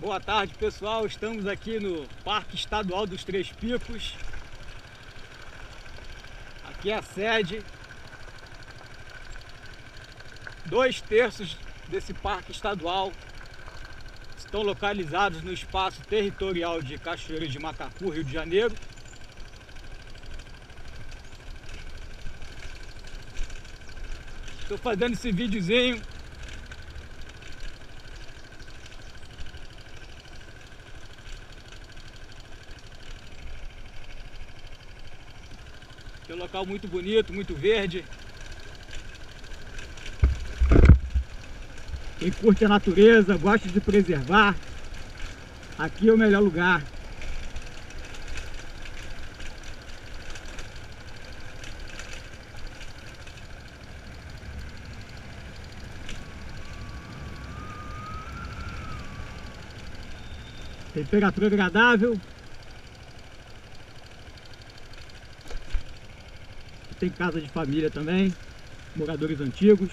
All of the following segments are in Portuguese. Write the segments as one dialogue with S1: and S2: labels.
S1: Boa tarde, pessoal. Estamos aqui no Parque Estadual dos Três Picos. Aqui é a sede. 2/3 desse parque estadual estão localizados no espaço territorial de Cachoeira de Macacu, Rio de Janeiro. Estou fazendo esse videozinho é um local muito bonito, muito verde. Quem curte a natureza, gosta de preservar, aqui é o melhor lugar. Temperatura agradável. Tem casa de família também, moradores antigos.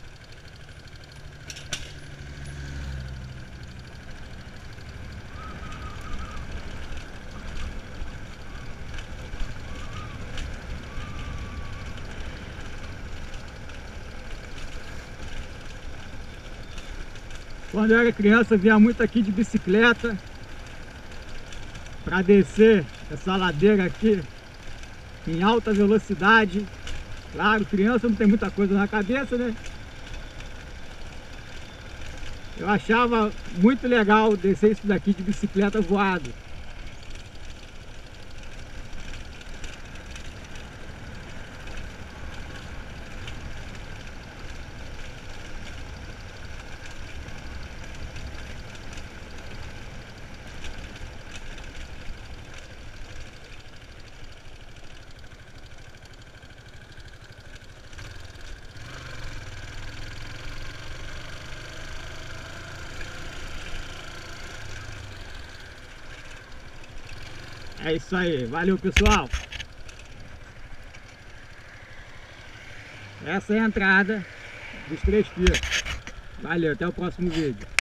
S1: Quando eu era criança, eu vinha muito aqui de bicicleta para descer essa ladeira aqui em alta velocidade. Claro, criança não tem muita coisa na cabeça, né? Eu achava muito legal descer isso daqui de bicicleta voado. É isso aí, valeu pessoal! Essa é a entrada dos Três Picos. Valeu, até o próximo vídeo.